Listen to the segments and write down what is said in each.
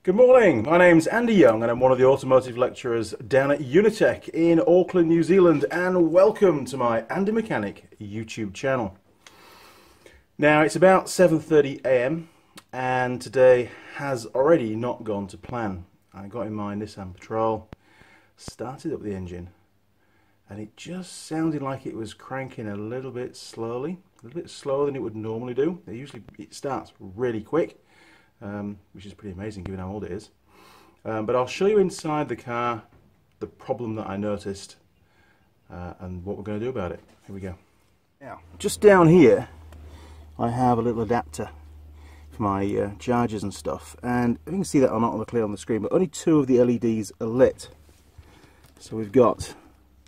Good morning, my name's Andy Young and I'm one of the automotive lecturers down at Unitech in Auckland, New Zealand, and welcome to my Andy Mechanic YouTube channel. Now it's about 7:30 AM and today has already not gone to plan. I got in my Nissan Patrol, started up the engine, and it just sounded like it was cranking a little bit slowly, a little bit slower than it would normally do. It starts really quick. Which is pretty amazing given how old it is. But I'll show you inside the car the problem that I noticed and what we're going to do about it. Here we go. Now, just down here I have a little adapter for my chargers and stuff, and you can see that or not clear on the screen, but only two of the LEDs are lit. So we've got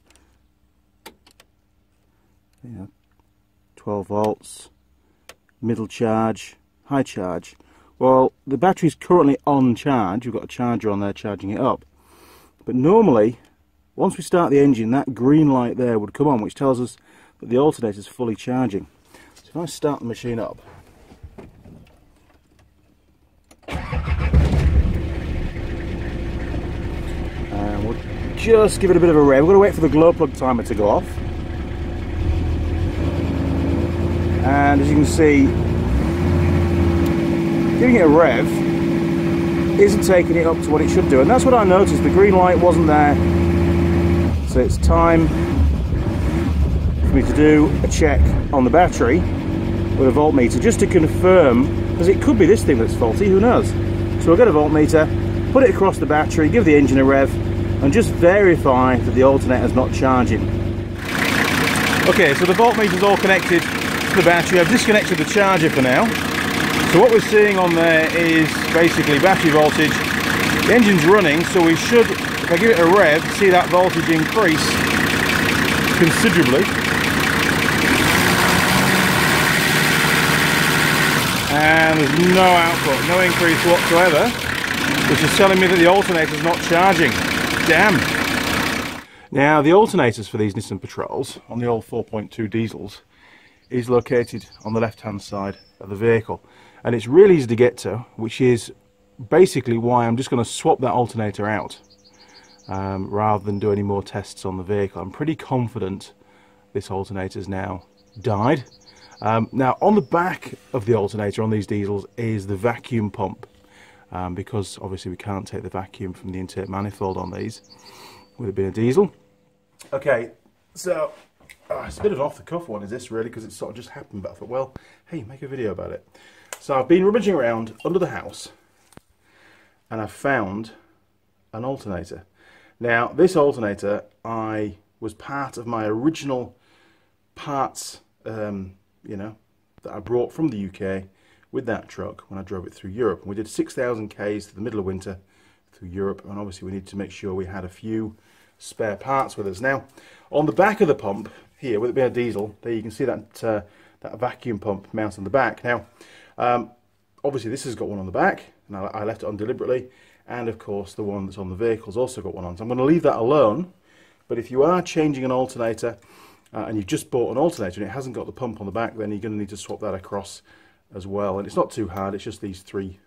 12 volts, middle charge, high charge. Well, the battery's currently on charge. We've got a charger on there charging it up. But normally, once we start the engine, that green light there would come on, which tells us that the alternator is fully charging. So if I start the machine up, and we'll just give it a bit of a rev. We're going to wait for the glow plug timer to go off. And as you can see, giving it a rev isn't taking it up to what it should do, and that's what I noticed. The green light wasn't there, so it's time for me to do a check on the battery with a voltmeter just to confirm, because it could be this thing that's faulty, who knows. So we'll get a voltmeter, put it across the battery, give the engine a rev, and just verify that the alternator's not charging. Okay, so the voltmeter's all connected to the battery. I've disconnected the charger for now. So what we're seeing on there is basically battery voltage. The engine's running, so we should, if I give it a rev, see that voltage increase considerably. And there's no output, no increase whatsoever, which is telling me that the alternator's not charging. Damn! Now, the alternators for these Nissan Patrols, on the old 4.2 diesels, is located on the left-hand side of the vehicle. And it's really easy to get to, which is basically why I'm just going to swap that alternator out rather than do any more tests on the vehicle. I'm pretty confident this alternator's now died. Now, on the back of the alternator on these diesels is the vacuum pump, because obviously we can't take the vacuum from the intake manifold on these, with it being a diesel. Okay, so it's a bit of an off-the-cuff one, is this really, because it sort of just happened, but I thought, well, hey, make a video about it. So I've been rummaging around under the house and I've found an alternator. Now, this alternator was part of my original parts, that I brought from the UK with that truck when I drove it through Europe. And we did 6,000 Ks to the middle of winter through Europe, and obviously we needed to make sure we had a few spare parts with us. Now, on the back of the pump here, with it being a diesel, there you can see that that vacuum pump mounted on the back. Now, obviously this has got one on the back, and I left it on deliberately, and of course the one that's on the vehicle's also got one on. So I'm going to leave that alone, but if you are changing an alternator and you've just bought an alternator and it hasn't got the pump on the back, then you're going to need to swap that across as well. And it's not too hard, it's just these three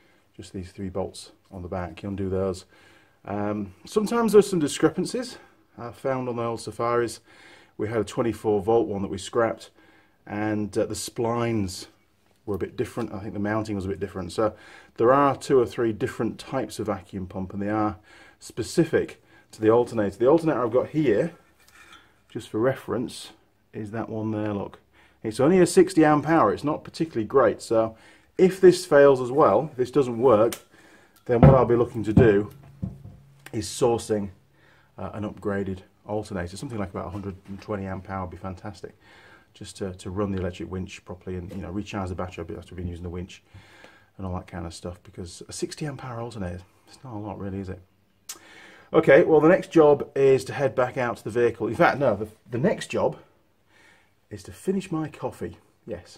bolts on the back. You undo those. Sometimes there's some discrepancies. I found on the old Safaris we had a 24 volt one that we scrapped, and the splines were a bit different. I think the mounting was a bit different. So there are 2 or 3 different types of vacuum pump, and they are specific to the alternator. The alternator I've got here, just for reference, is that one there, look. It's only a 60 amp hour, it's not particularly great. So if this fails as well, if this doesn't work, then what I'll be looking to do is sourcing an upgraded alternator. Something like about 120 amp hour would be fantastic, just to run the electric winch properly and recharge the battery after we've been using the winch and all that kind of stuff, because a 60 amp hour alternator, it's not a lot really, is it? Okay, well the next job is to head back out to the vehicle. In fact, no, the next job is to finish my coffee. Yes.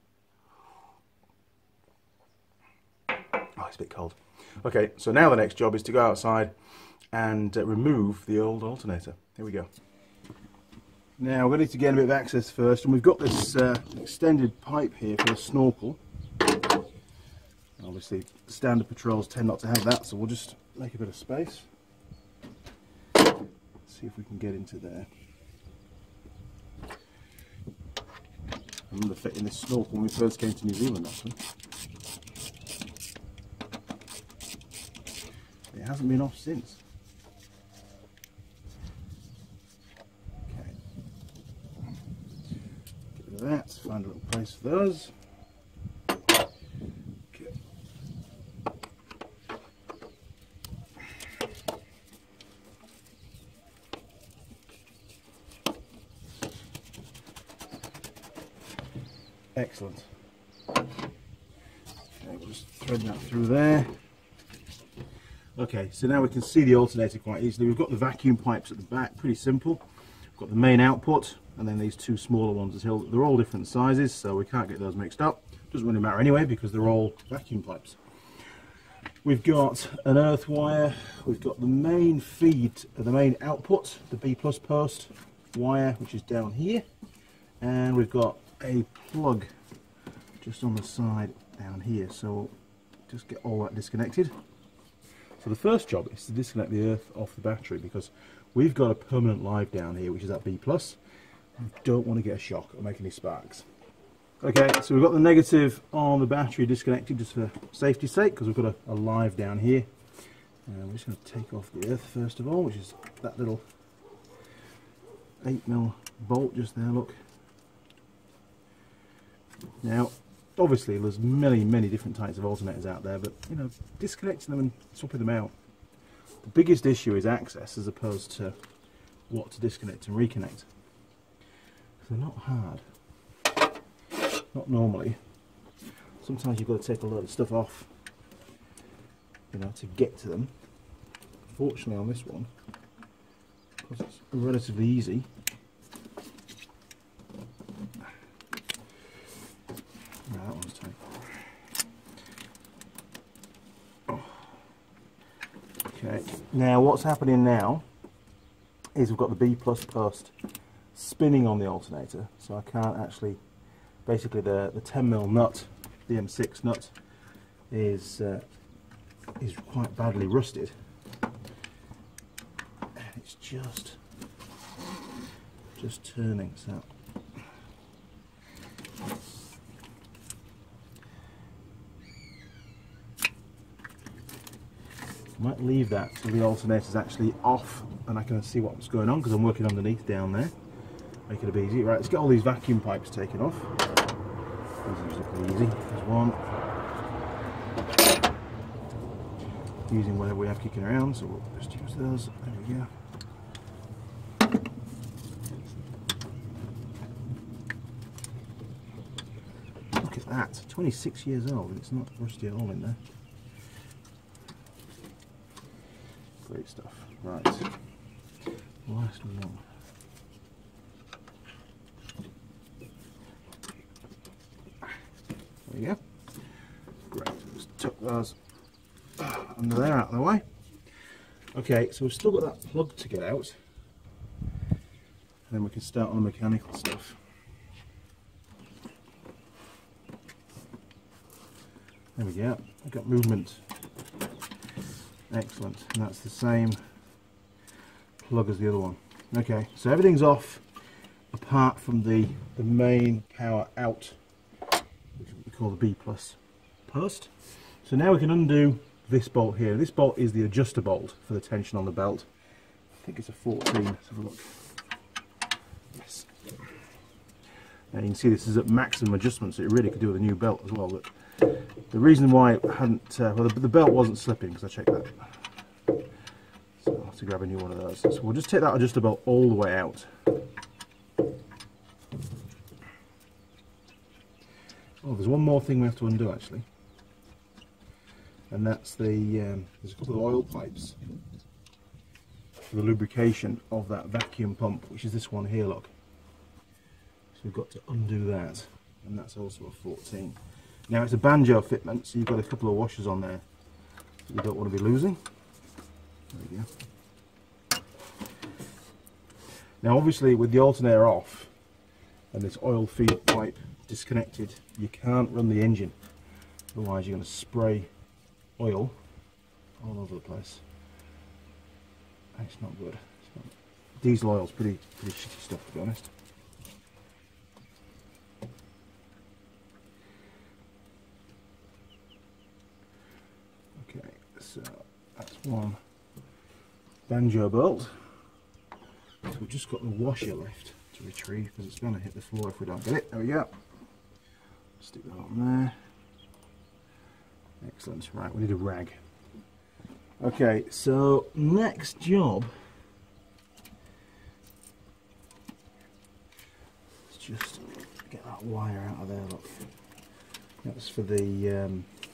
Oh, it's a bit cold. Okay, so now the next job is to go outside and remove the old alternator. Here we go. Now we're going to need to gain a bit of access first, and we've got this extended pipe here for the snorkel. Obviously standard Patrols tend not to have that, so we'll just make a bit of space. See if we can get into there. I remember fitting this snorkel when we first came to New Zealand actually. It hasn't been off since. Okay. Get rid of that, find a little place for those. Okay. Excellent. Okay, we'll just thread that through there. Okay, so now we can see the alternator quite easily. We've got the vacuum pipes at the back, pretty simple. We've got the main output, and then these two smaller ones as well. They're all different sizes, so we can't get those mixed up. Doesn't really matter anyway, because they're all vacuum pipes. We've got an earth wire, we've got the main feed, the main output, the B+ post wire, which is down here, and we've got a plug just on the side down here, so we'll just get all that disconnected. So the first job is to disconnect the earth off the battery, because we've got a permanent live down here, which is at B+. We don't want to get a shock or make any sparks. Okay, so we've got the negative on the battery disconnected just for safety's sake, because we've got a live down here. We're just going to take off the earth first of all, which is that little 8mm bolt just there, look. Now, obviously there's many different types of alternators out there, but you know, disconnecting them and swapping them out, the biggest issue is access as opposed to what to disconnect and reconnect. They're not hard, not normally. Sometimes you've got to take a load of stuff off, you know, to get to them. Fortunately on this one, because it's relatively easy, that one's tight. Oh. Okay, now what's happening now is we've got the B+ post spinning on the alternator, so I can't actually, basically the 10mm nut, the M6 nut, is quite badly rusted, and it's just turning, so I might leave that till the alternator's actually off and I can see what's going on, because I'm working underneath down there. Make it a bit easy. Right, let's get all these vacuum pipes taken off. These are usually pretty easy. There's one. Using whatever we have kicking around, so we'll just use those. There we go. Look at that, 26 years old and it's not rusty at all in there. Great stuff. Right, last one. There we go. Great, just tuck those under there, out of the way. Okay, so we've still got that plug to get out, and then we can start on the mechanical stuff. There we go, I've got movement. Excellent, and that's the same plug as the other one. Okay, so everything's off apart from the main power out, which we call the B+ post. So now we can undo this bolt here. This bolt is the adjuster bolt for the tension on the belt. I think it's a 14. Let's have a look. Yes. Now you can see this is at maximum adjustment, so it really could do with a new belt as well. But the reason why it hadn't, well, the belt wasn't slipping because I checked that. So I'll have to grab a new one of those. So we'll just take that adjuster bolt all the way out. Oh, there's one more thing we have to undo actually. And that's the, there's a couple of oil pipes for the lubrication of that vacuum pump, which is this one here, look. So we've got to undo that, and that's also a 14. Now it's a banjo fitment, so you've got a couple of washers on there that you don't want to be losing. There we go. Now obviously with the alternator off and this oil feed pipe disconnected, you can't run the engine. Otherwise you're going to spray oil all over the place. It's not good. Diesel oil's pretty shitty stuff, to be honest. Okay, so that's one banjo bolt. So we've just got the washer left to retrieve because it's going to hit the floor if we don't get it. There we go. Stick that on there. Excellent. Right, we need a rag. Okay, so next job, let's just get that wire out of there. Look, that's for the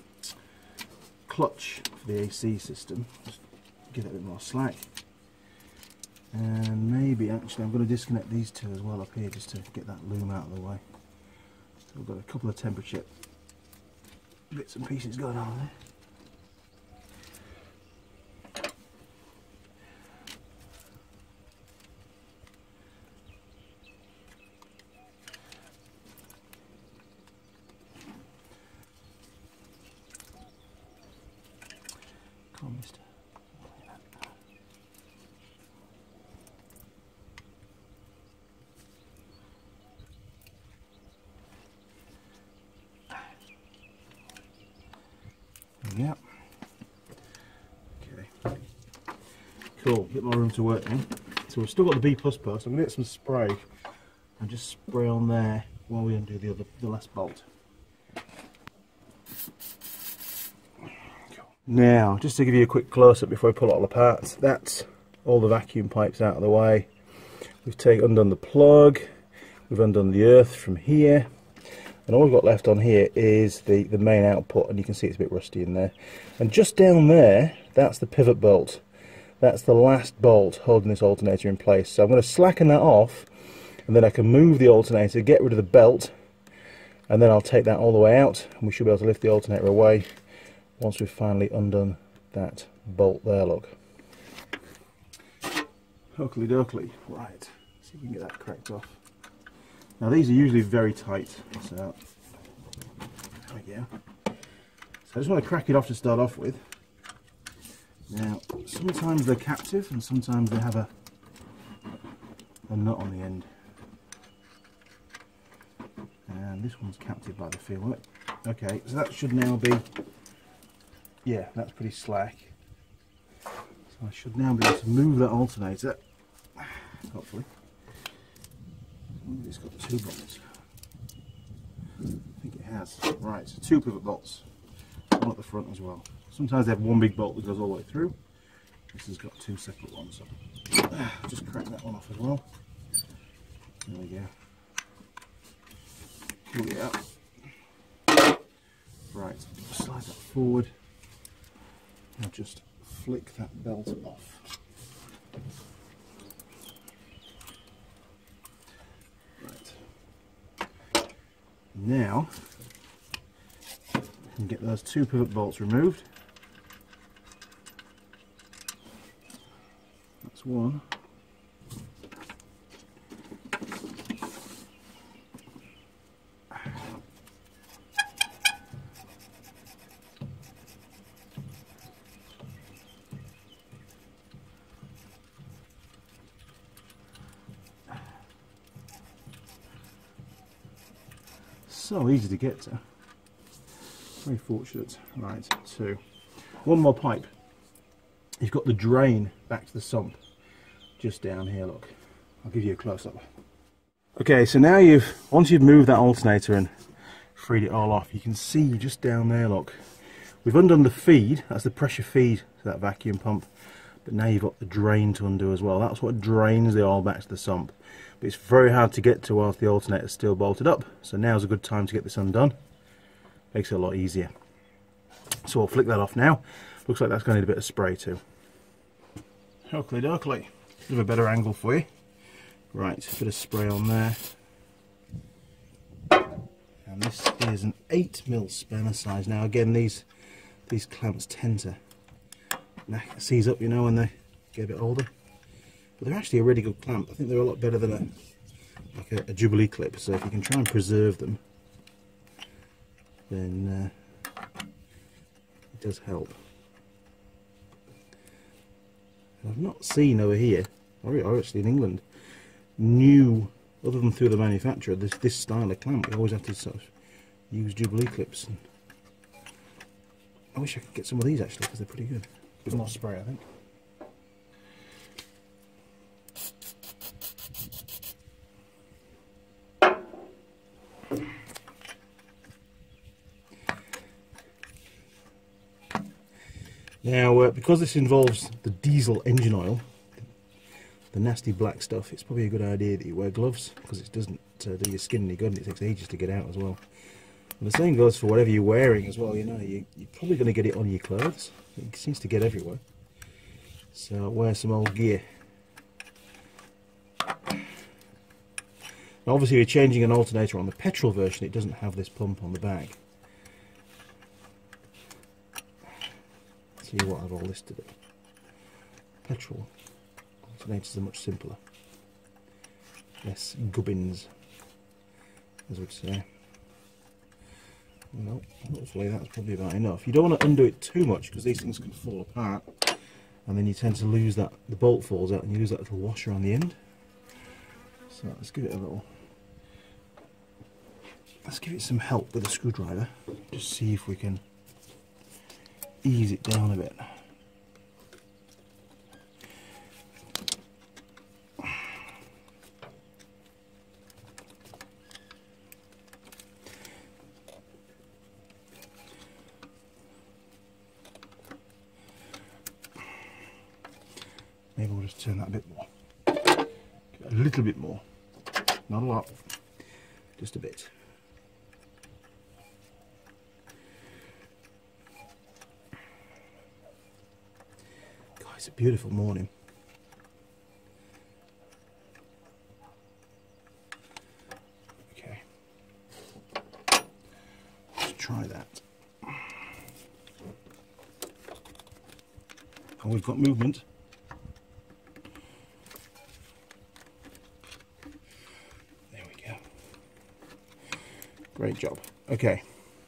clutch for the AC system. Just give it a bit more slack. And maybe actually I'm going to disconnect these two as well up here just to get that loom out of the way. So we've got a couple of temperature bits and pieces going on there. Come on, mister. Yeah. Okay. Cool. Bit more room to work then. So we've still got the B plus post. I'm going to get some spray and just spray on there while we undo the last bolt. Now, just to give you a quick close-up before I pull it all apart, that's all the vacuum pipes out of the way. We've undone the plug, we've undone the earth from here, and all we've got left on here is the main output, and you can see it's a bit rusty in there. And just down there, that's the pivot bolt. That's the last bolt holding this alternator in place. So I'm going to slacken that off, and then I can move the alternator, get rid of the belt, and then I'll take that all the way out, and we should be able to lift the alternator away once we've finally undone that bolt there, look. Oakley dokley. Right, see if we can get that cracked off. Now these are usually very tight, so there we go. So I just want to crack it off to start off with. Now, sometimes they're captive and sometimes they have a nut on the end. And this one's captive by the feel of it. Okay, so that should now be, yeah, that's pretty slack. So I should now be able to move that alternator, hopefully. It's got 2 bolts. I think it has. Right, so 2 pivot bolts. One at the front as well. Sometimes they have one big bolt that goes all the way through. This has got 2 separate ones. So just crack that one off as well. There we go. Pull it out. Right, slide that forward. Now just flick that belt off. Right. Now we can get those 2 pivot bolts removed. That's one. So easy to get to. Very fortunate. Right, 2. One more pipe. You've got the drain back to the sump just down here, look. I'll give you a close-up. Okay, so now once you've moved that alternator and freed it all off, you can see just down there, look. We've undone the feed, that's the pressure feed to that vacuum pump, but now you've got the drain to undo as well. That's what drains the oil back to the sump. But it's very hard to get to whilst the alternator's still bolted up, so now's a good time to get this undone. Makes it a lot easier. So I'll flick that off now. Looks like that's going to need a bit of spray too. Oakley dokley. Bit of a better angle for you. Right, a bit of spray on there. And this is an 8mm spanner size. Now again, these clamps tend to seize up, you know, when they get a bit older. But they're actually a really good clamp. I think they're a lot better than a Jubilee clip. So if you can try and preserve them, then it does help. And I've not seen over here, or actually in England, new, other than through the manufacturer, this style of clamp. You always have to sort of use Jubilee clips. And I wish I could get some of these actually, because they're pretty good. A bit more spray, I think. Now, because this involves the diesel engine oil, the nasty black stuff, it's probably a good idea that you wear gloves, because it doesn't do your skin any good, and it takes ages to get out as well. And the same goes for whatever you're wearing as well. You know, you're probably going to get it on your clothes. It seems to get everywhere. So wear some old gear. Now, obviously, you're changing an alternator on the petrol version. It doesn't have this pump on the back. See what I've all listed it. Petrol alternators are much simpler. Less gubbins, as we'd say. Well, hopefully that's probably about enough. You don't want to undo it too much, because these things can fall apart, and then you tend to lose that, the bolt falls out and you lose that little washer on the end. So let's give it a little, let's give it some help with a screwdriver, just see if we can ease it down a bit. Maybe we'll just turn that a bit more. A little bit more. Not a lot. Just a bit. God, it's a beautiful morning. Okay. Let's try that. Oh, we've got movement. Great job. Okay.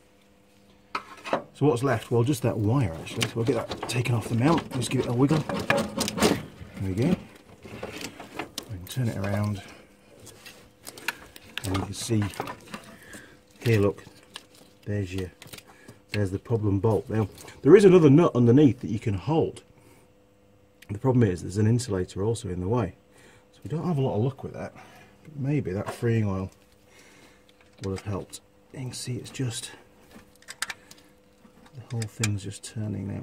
So what's left? Well, just that wire actually. So we'll get that taken off the mount. Just give it a wiggle. There we go. We can turn it around. And you can see here, look, there's the problem bolt. Now, there is another nut underneath that you can hold. The problem is there's an insulator also in the way. So we don't have a lot of luck with that. But maybe that freeing oil would have helped. You can see it's just, the whole thing's just turning now.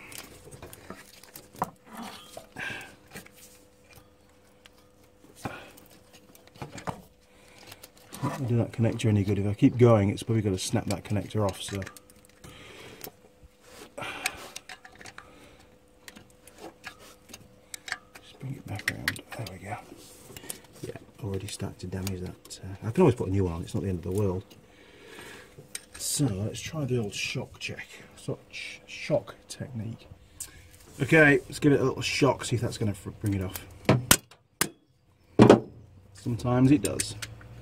Not going to do that connector any good. If I keep going, it's probably going to snap that connector off. So just bring it back around. There we go. Yeah, already started to damage that. I can always put a new one on. It's not the end of the world. So let's try the old shock check. Shock technique. Okay, let's give it a little shock. See if that's going to bring it off. Sometimes it does.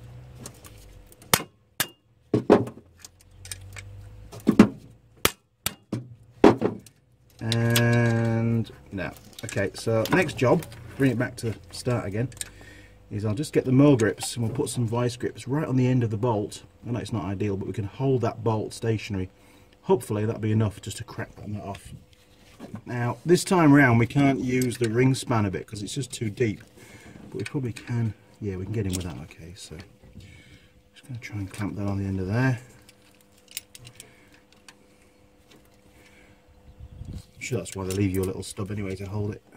And now, okay, so next job, bring it back to start again, is I'll just get the mill grips and we'll put some vice grips right on the end of the bolt. I know it's not ideal, but we can hold that bolt stationary. Hopefully that'll be enough just to crack that nut off. Now, this time round we can't use the ring spanner bit because it's just too deep, but we probably can, yeah, we can get in with that. Okay, so just going to try and clamp that on the end of there. I'm sure that's why they leave you a little stub anyway to hold it.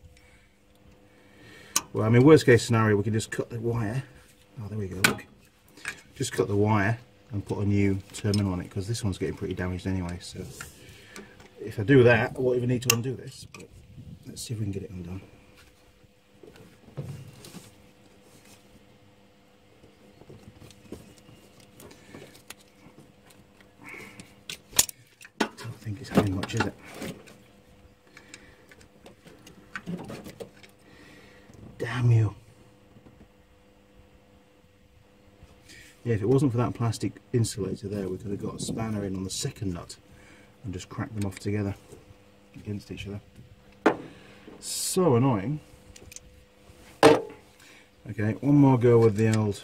Well, I mean, worst case scenario, we can just cut the wire. Oh, there we go, look. Just cut the wire and put a new terminal on it, because this one's getting pretty damaged anyway. So if I do that, I won't even need to undo this, but let's see if we can get it undone. I don't think it's having much, is it? Damn you. Yeah, if it wasn't for that plastic insulator there, we could have got a spanner in on the second nut and just crack them off together against each other. So annoying. Okay, one more go with the old.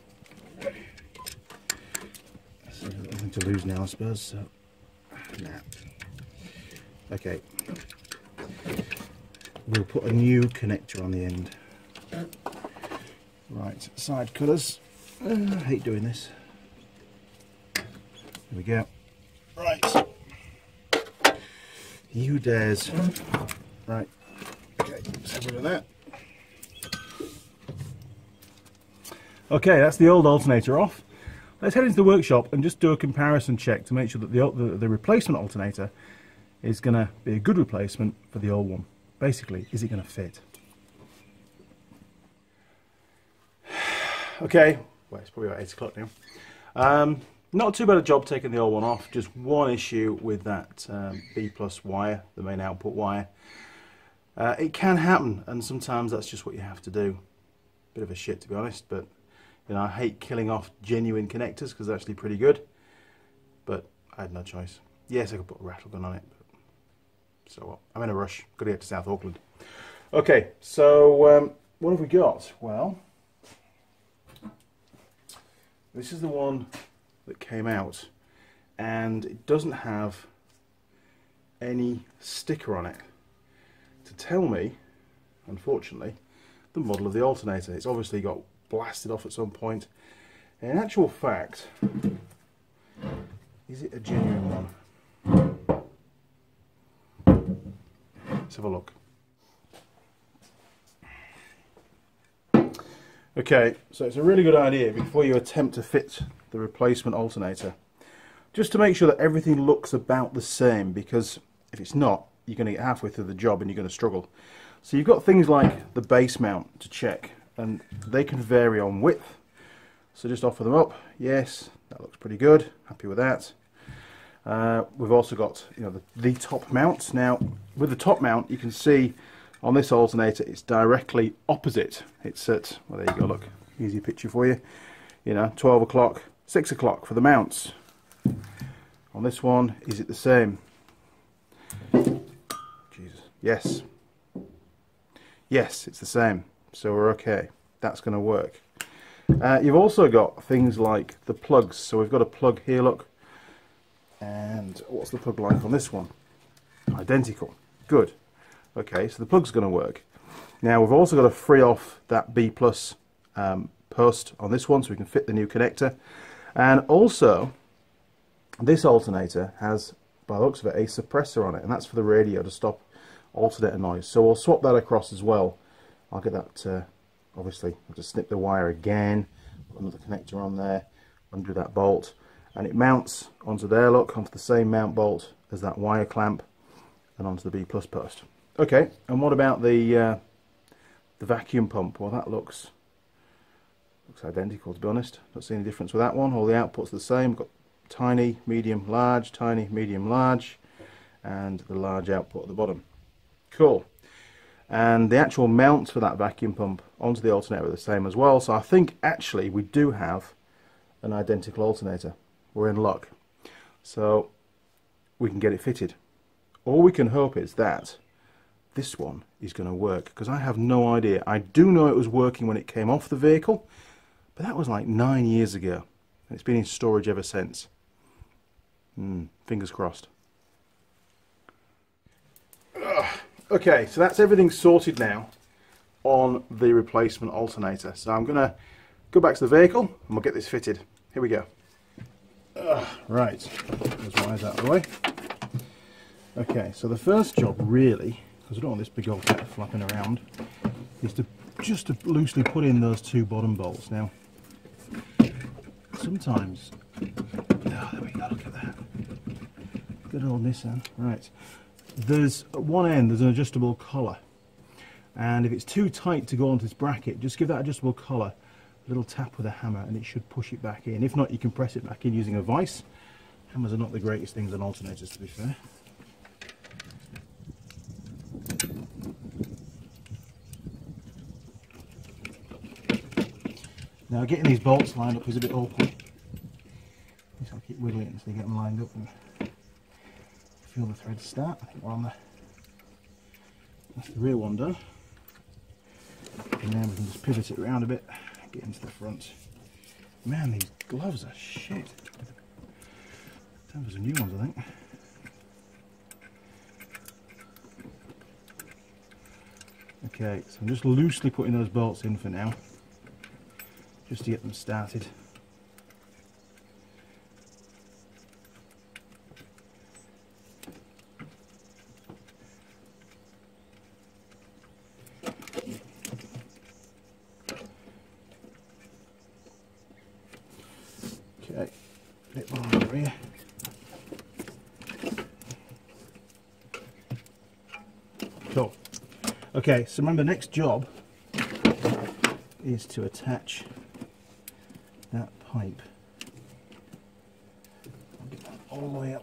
So nothing to lose now, I suppose. So, nah. Okay, we'll put a new connector on the end. Right, side cutters. I hate doing this. There we go. Right. You dares. Right. Okay, let's have rid of that. Okay, that's the old alternator off. Let's head into the workshop and just do a comparison check to make sure that the replacement alternator is going to be a good replacement for the old one. Basically, is it going to fit? Okay, well, it's probably about 8 o'clock now. Not too bad a job taking the old one off. Just one issue with that B+ wire, the main output wire. It can happen, and sometimes that's just what you have to do. Bit of a shit, to be honest, but you know, I hate killing off genuine connectors because they're actually pretty good. But I had no choice. Yes, I could put a rattle gun on it, but so what? I'm in a rush. Got to get to South Auckland. Okay, so what have we got? Well, this is the one that came out, and it doesn't have any sticker on it to tell me, unfortunately, the model of the alternator. It's obviously got blasted off at some point. In actual fact, is it a genuine one? Let's have a look. Okay, so it's a really good idea before you attempt to fit the replacement alternator, just to make sure that everything looks about the same, because if it's not, you're going to get halfway through the job and you're going to struggle. So you've got things like the base mount to check, and they can vary on width. So just offer them up. Yes, that looks pretty good. Happy with that. We've also got, you know, the top mount. Now, with the top mount, you can see on this alternator, it's directly opposite. It's at, well, there you go, look, easy picture for you. You know, 12 o'clock, 6 o'clock for the mounts. On this one, is it the same? Jesus, yes. Yes, it's the same. So we're okay. That's going to work. You've also got things like the plugs. So we've got a plug here, look. And what's the plug like on this one? Identical. Good. Okay, so the plug's going to work. Now we've also got to free off that B+ post on this one so we can fit the new connector. And also, this alternator has, by the looks of it, a suppressor on it, and that's for the radio to stop alternator noise. So we'll swap that across as well. I'll get that, obviously, I'll just snip the wire again, put another connector on there, undo that bolt, and it mounts onto there, look, onto the same mount bolt as that wire clamp, and onto the B+ post. Okay, and what about the vacuum pump? Well, that looks identical, to be honest. Don't see any difference with that one. All the outputs are the same. Got tiny, medium, large, tiny, medium, large, and the large output at the bottom. Cool. And the actual mounts for that vacuum pump onto the alternator are the same as well. So I think actually we do have an identical alternator. We're in luck. So we can get it fitted. All we can hope is that this one is going to work, because I have no idea. I do know it was working when it came off the vehicle, but that was like 9 years ago, and it's been in storage ever since. Fingers crossed. Okay, so that's everything sorted now on the replacement alternator. So I'm going to go back to the vehicle and we'll get this fitted. Here we go. Right, those wires out of the way. Okay, so the first job really, because I don't want this big old cat flapping around, is just to loosely put in those two bottom bolts. Now, sometimes, oh, there we go, look at that. Good old Nissan. Right, there's at one end there's an adjustable collar, and if it's too tight to go onto this bracket, just give that adjustable collar a little tap with a hammer and it should push it back in. If not, you can press it back in using a vise. Hammers are not the greatest things on alternators, to be fair. Now getting these bolts lined up is a bit awkward. I'll keep wiggling it until you get them lined up. feel the thread start. I think we're on the, that's the rear one done. And then we can just pivot it around a bit, get into the front. Man, these gloves are shit. Time for some new ones, I think. Okay, so I'm just loosely putting those bolts in for now, just to get them started. Okay, a bit more over here. Cool. Okay, so remember, next job is to attach that pipe. I'll get that all the way up.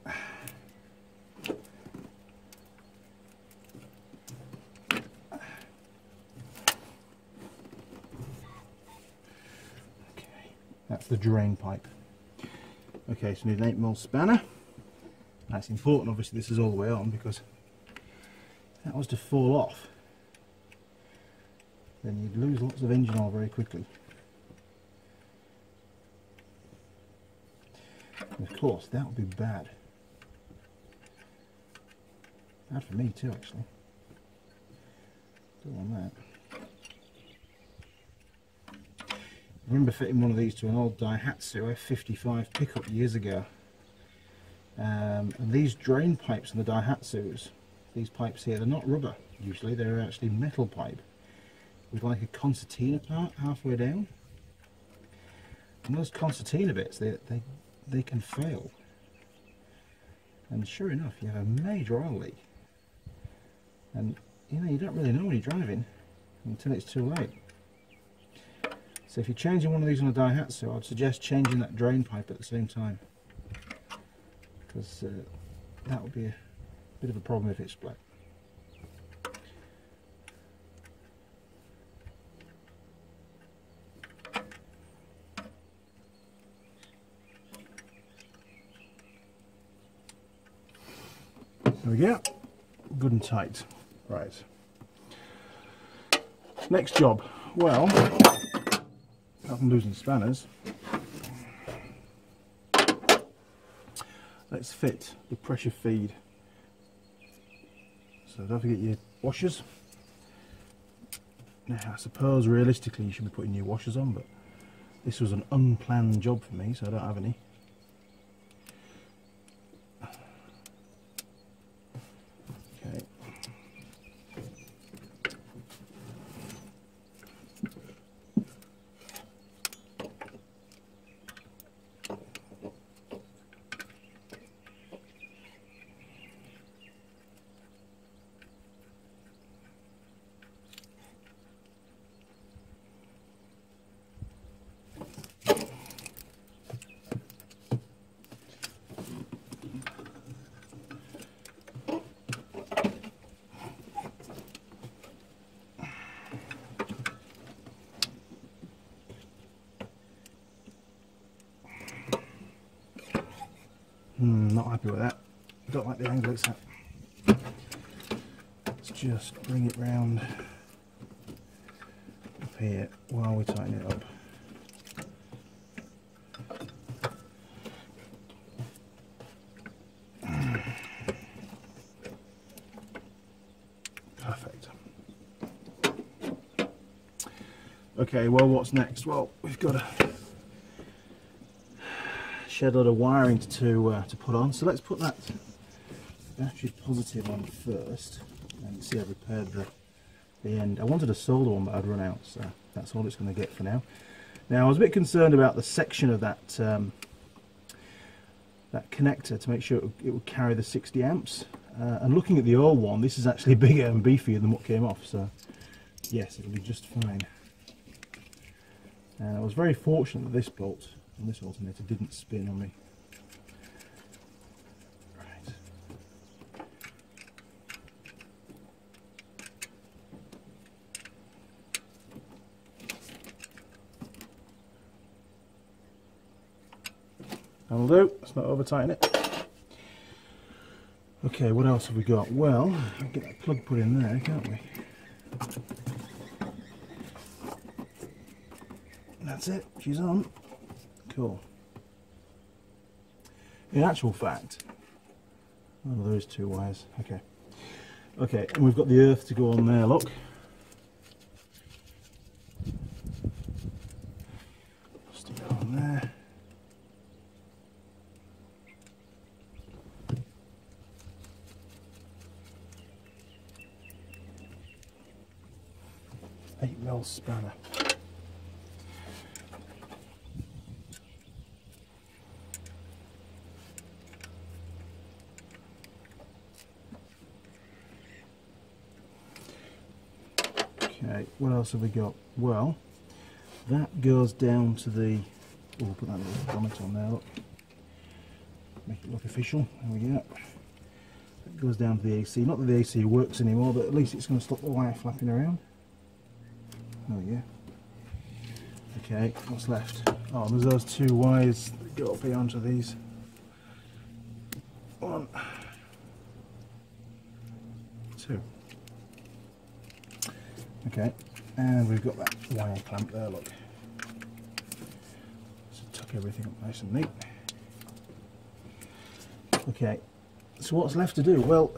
Okay, that's the drain pipe. Okay, so we need an 8mm spanner. That's important, obviously this is all the way on, because if that was to fall off, then you'd lose lots of engine oil very quickly. And of course, that would be bad. Bad for me too, actually. Don't want that. I remember fitting one of these to an old Daihatsu F55 pickup years ago. And these drain pipes in the Daihatsus, these pipes here, they're not rubber usually, they're actually metal pipe with like a concertina part halfway down. And those concertina bits, they can fail. And sure enough, you have a major oil leak. And you know, you don't really know when you're driving until it's too late. So if you're changing one of these on a Daihatsu, I'd suggest changing that drain pipe at the same time, because that would be a bit of a problem if it split. There we go, good and tight. Right, next job. Well, I'm losing spanners. Let's fit the pressure feed. So don't forget your washers. Now I suppose realistically you should be putting new washers on, but this was an unplanned job for me, so I don't have any. Okay. Not happy with that. I don't like the angle it's at. Let's just bring it round up here while we tighten it up. Perfect. Okay, well, what's next? Well, we've got to shed a lot of wiring to put on, so let's put that battery positive on first. And see, I've repaired the end. I wanted a solder one, but I'd run out, so that's all it's going to get for now. Now, I was a bit concerned about the section of that that connector to make sure it would carry the 60 amps. And looking at the old one, this is actually bigger and beefier than what came off, so yes, it'll be just fine. I was very fortunate that this bolt and this alternator didn't spin on me. Right. That'll do. Let's not over tighten it. Okay, what else have we got? Well, we'll get that plug put in there, can't we? That's it, she's on. Cool. In actual fact, oh, there is 2 wires. Okay. Okay, and we've got the earth to go on there, look. Stick it on there. Eight mil spanner. Okay, what else have we got? Well, that goes down to the... Oh, we'll put that little grommet on there, look. Make it look official. There we go. It goes down to the AC. Not that the AC works anymore, but at least it's going to stop the wire flapping around. There we go. Okay, what's left? Oh, there's those 2 wires that go up here onto these. 1, 2. Okay, and we've got that wire clamp there, look. So tuck everything up nice and neat. Okay, so what's left to do? Well,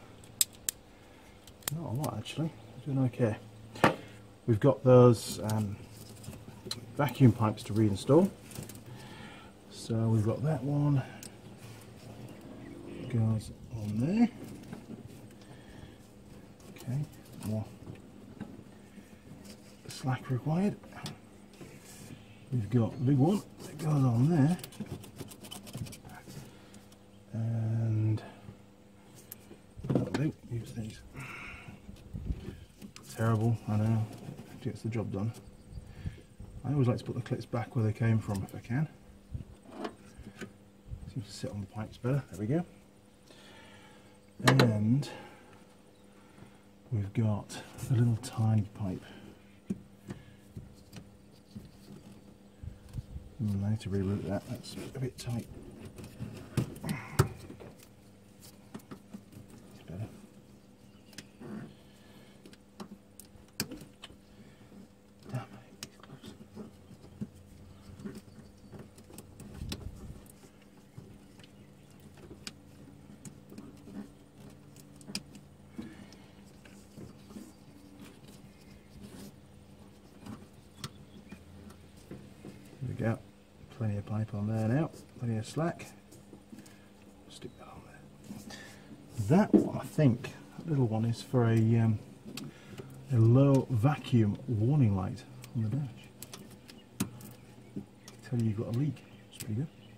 not a lot actually. We're doing okay. We've got those vacuum pipes to reinstall. So we've got that one. Goes on there. Okay, more slack required. We've got the big one that goes on there, and that'll do. Use these. Terrible, I know. Gets the job done. I always like to put the clips back where they came from if I can. Seems to sit on the pipes better. There we go. And we've got a little tiny pipe. I need to reroute that, that's a bit tight. It's better. Damn, I hate these gloves. There we go. Plenty of pipe on there now, plenty of slack. Stick that on there. That one, I think, that little one is for a low vacuum warning light on the dash. Tell you you've got a leak. It's pretty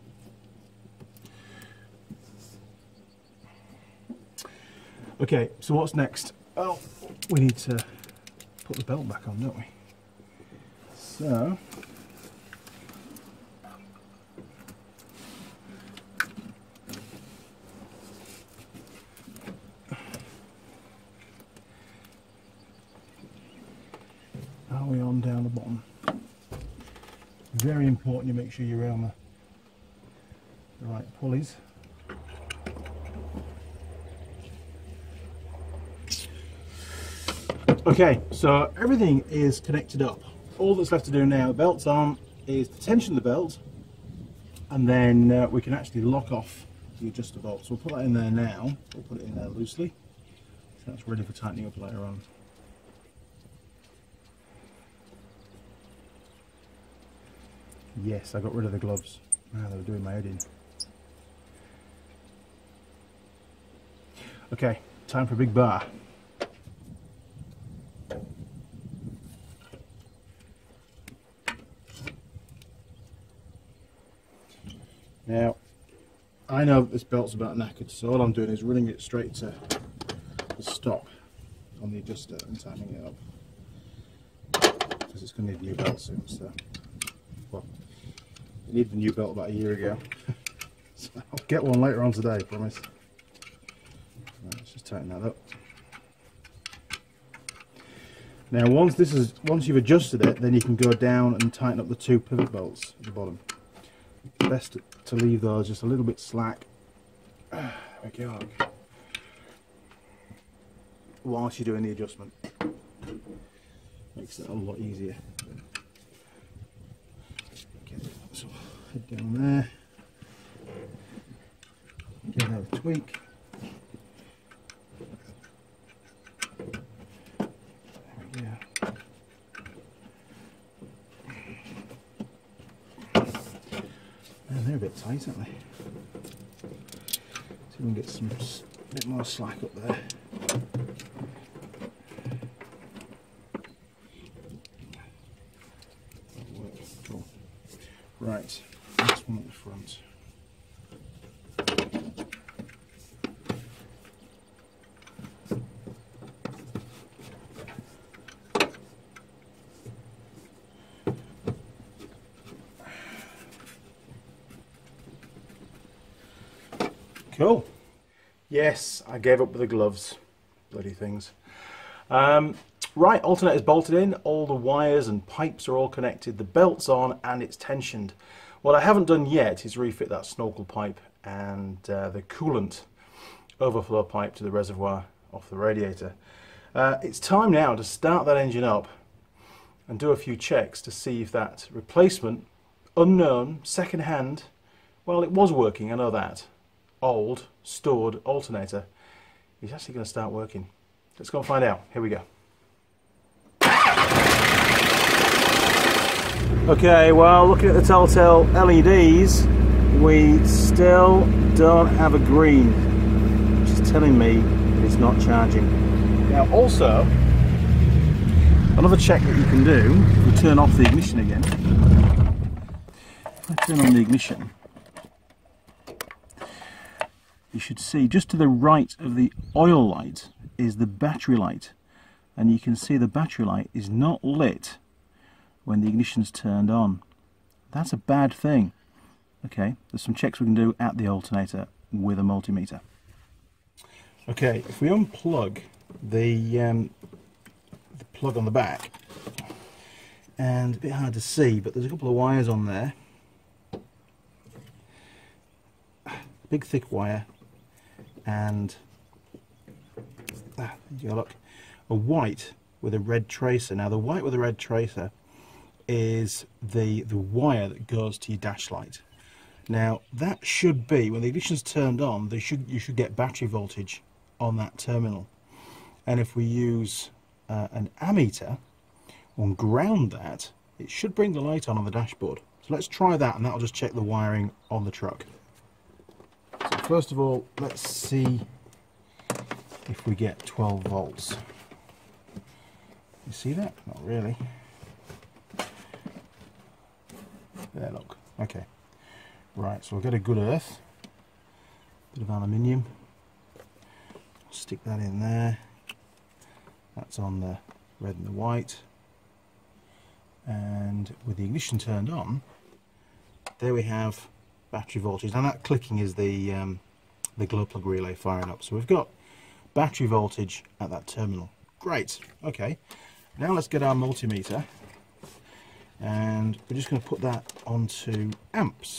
good. Okay, so what's next? Oh, we need to put the belt back on, don't we? So, are we on down the bottom? Very important you make sure you're on the right pulleys. Okay, so everything is connected up. All that's left to do now, the belt's on, is to tension the belt, and then we can actually lock off the adjuster bolt. So we'll put that in there now. We'll put it in there loosely. So that's ready for tightening up later on. Yes, I got rid of the gloves. Ah, they were doing my head in. Okay, time for a big bar. Now, I know that this belt's about knackered, so all I'm doing is running it straight to the stop on the adjuster and tightening it up. Because it's going to need a new belt soon, so... Well, I needed a new belt about a year ago. So I'll get one later on today, I promise. Right, let's just tighten that up. Now once you've adjusted it, then you can go down and tighten up the 2 pivot bolts at the bottom. Best to leave those just a little bit slack. There we go. whilst you're doing the adjustment. Makes it a lot easier. Okay, so head down there. Get another tweak. There we go. And they're a bit tight, aren't they? See if we can get some bit more slack up there. Cool. Right, next one at the front. Cool. Yes, I gave up with the gloves. Bloody things. Right, alternator's bolted in. All the wires and pipes are all connected. The belt's on and it's tensioned. What I haven't done yet is refit that snorkel pipe and the coolant overflow pipe to the reservoir off the radiator. It's time now to start that engine up and do a few checks to see if that replacement, unknown, second hand, well, it was working, I know that. Old, stored alternator is actually going to start working. Let's go and find out. Here we go. Okay, well, looking at the telltale LEDs, we still don't have a green, which is telling me it's not charging. Now, also, another check that you can do, if we turn off the ignition again, if I turn on the ignition, you should see just to the right of the oil light is the battery light, and you can see the battery light is not lit when the ignition's turned on. That's a bad thing. Okay, there's some checks we can do at the alternator with a multimeter. Okay, if we unplug the plug on the back, and a bit hard to see, but there's a couple of wires on there, big thick wire, and there you go, look, a white with a red tracer. Now the white with a red tracer is the wire that goes to your dash light. Now that should be, when the ignition's turned on, you should get battery voltage on that terminal. And if we use an ammeter and ground that, it should bring the light on the dashboard. So let's try that, and that'll just check the wiring on the truck. So first of all, let's see if we get 12 volts. You see that? Not really. There, look. Okay. Right, so we'll get a good earth. Bit of aluminium. Stick that in there. That's on the red and the white. And with the ignition turned on, there we have battery voltage. And that clicking is the glow plug relay firing up. So we've got battery voltage at that terminal. Great. Okay. Now let's get our multimeter, and we're just going to put that onto amps.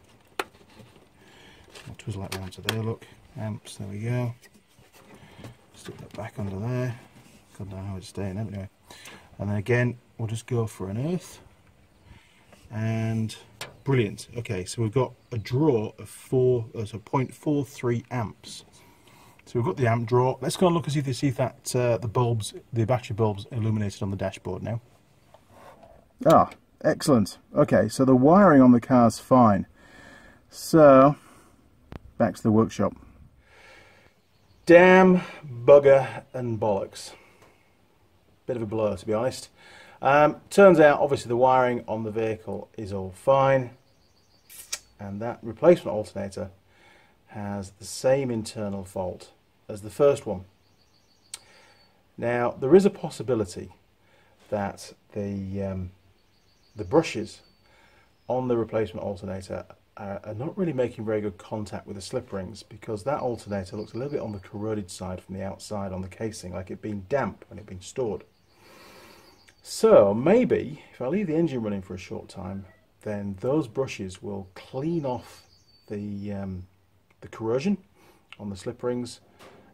I'll twizzle that round to there, look. Amps, there we go. Stick that back under there. God knows how it's staying anyway. And then again, we'll just go for an earth. And brilliant. Okay, so we've got a draw of 0.43 amps. So we've got the amp draw. Let's go and look and see if that the battery bulbs illuminated on the dashboard now. Ah, excellent. Okay, so the wiring on the car's fine. So back to the workshop. Damn, bugger and bollocks. Bit of a blur, to be honest. Turns out, obviously, the wiring on the vehicle is all fine, and that replacement alternator has the same internal fault as the first one. Now, there is a possibility that the brushes on the replacement alternator are not really making very good contact with the slip rings, because that alternator looks a little bit on the corroded side from the outside on the casing, like it being damp when it being stored. So maybe if I leave the engine running for a short time, then those brushes will clean off the corrosion on the slip rings,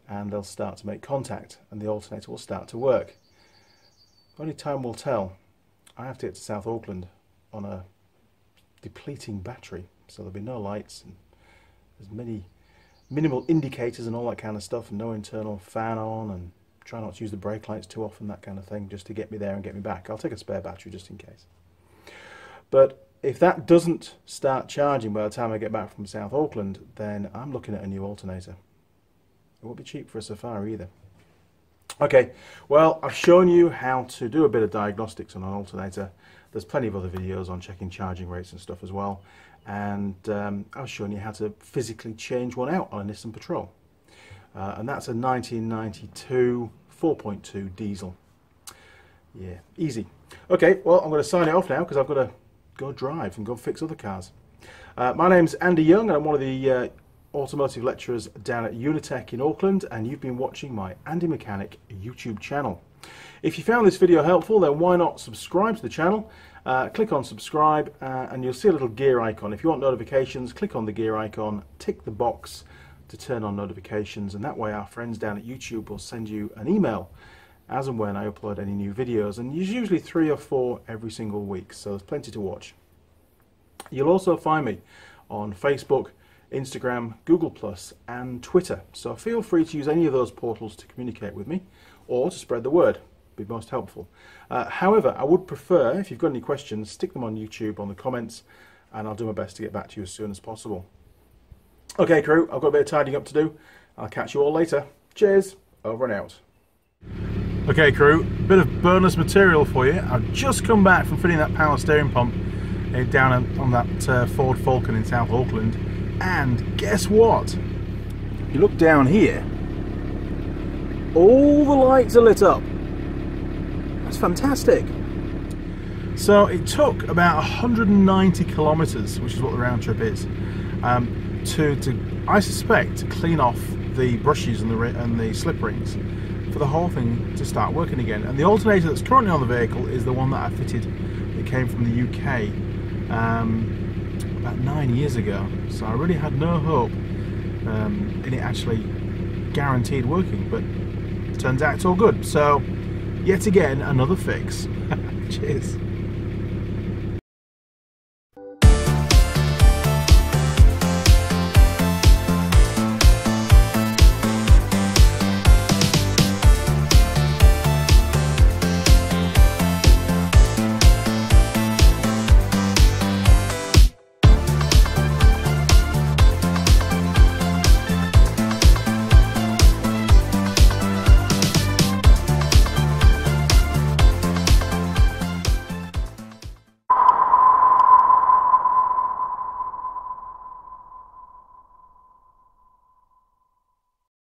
and they'll start to make contact and the alternator will start to work. Only time will tell. I have to get to South Auckland on a depleting battery, so there'll be no lights and there's minimal indicators and all that kind of stuff, and no internal fan on, and try not to use the brake lights too often, that kind of thing, just to get me there and get me back. I'll take a spare battery just in case. But if that doesn't start charging by the time I get back from South Auckland, then I'm looking at a new alternator. It won't be cheap for a Safari either. Okay, well, I've shown you how to do a bit of diagnostics on an alternator. There's plenty of other videos on checking charging rates and stuff as well. And I was showing you how to physically change one out on a Nissan Patrol. And that's a 1992 4.2 diesel. Yeah, easy. Okay, well, I'm going to sign it off now because I've got to go drive and go fix other cars. My name's Andy Young, and I'm one of the automotive lecturers down at Unitech in Auckland, and you've been watching my Andy Mechanic YouTube channel. If you found this video helpful, then why not subscribe to the channel? Click on subscribe and you'll see a little gear icon. If you want notifications, click on the gear icon, tick the box to turn on notifications, and that way our friends down at YouTube will send you an email as and when I upload any new videos, and there's usually 3 or 4 every single week, so there's plenty to watch. You'll also find me on Facebook, Instagram, Google+, and Twitter, so feel free to use any of those portals to communicate with me or to spread the word. Be most helpful. However, I would prefer, if you've got any questions, stick them on YouTube on the comments, and I'll do my best to get back to you as soon as possible. Okay, crew, I've got a bit of tidying up to do. I'll catch you all later. Cheers, over and out. Okay, crew, bit of bonus material for you. I've just come back from fitting that power steering pump down on that Ford Falcon in South Auckland, and guess what? You look down here, all the lights are lit up. That's fantastic. So it took about 190 kilometers, which is what the round trip is, I suspect, to clean off the brushes and the slip rings for the whole thing to start working again. And the alternator that's currently on the vehicle is the one that I fitted. It came from the UK about 9 years ago, so I really had no hope in it actually guaranteed working, but it turns out it's all good. So yet again, another fix. Cheers.